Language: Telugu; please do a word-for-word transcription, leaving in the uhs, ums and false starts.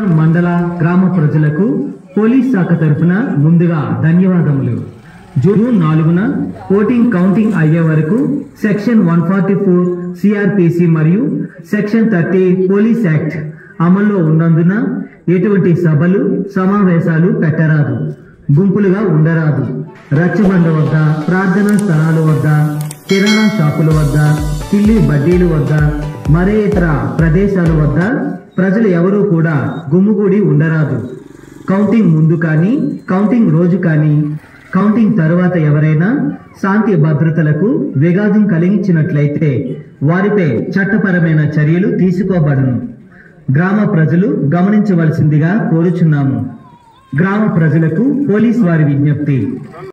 మండల గ్రామ ప్రజలకు పోలీస్ శాఖ తరఫున ముందుగా ధన్యవాదములు. జూన్ నాలుగున ఓటింగ్ కౌంటింగ్ అయ్యే వరకు section one forty four CrPC మరియు సెక్షన్ థర్టీ పోలీస్ యాక్ట్ అమల్లో ఉన్నందున ఎటువంటి సభలు సమావేశాలు పెట్టరాదు, గుంపులుగా ఉండరాదు. రచ్చబండ వద్ద, ప్రార్థనా స్థలాల వద్ద, కిరాణా షాపుల వద్ద, కిల్లి బడ్డీల వద్ద, మరే ఇతర ప్రదేశాల వద్ద ప్రజలు ఎవరూ కూడా గుమ్ముగూడి ఉండరాదు. కౌంటింగ్ ముందు కానీ, కౌంటింగ్ రోజు కానీ, కౌంటింగ్ తరువాత ఎవరైనా శాంతి భద్రతలకు విఘాతం కలిగించినట్లయితే వారిపై చట్టపరమైన చర్యలు తీసుకోబడును. గ్రామ ప్రజలు గమనించవలసిందిగా కోరుచున్నాము. గ్రామ ప్రజలకు పోలీస్ వారి విజ్ఞప్తి.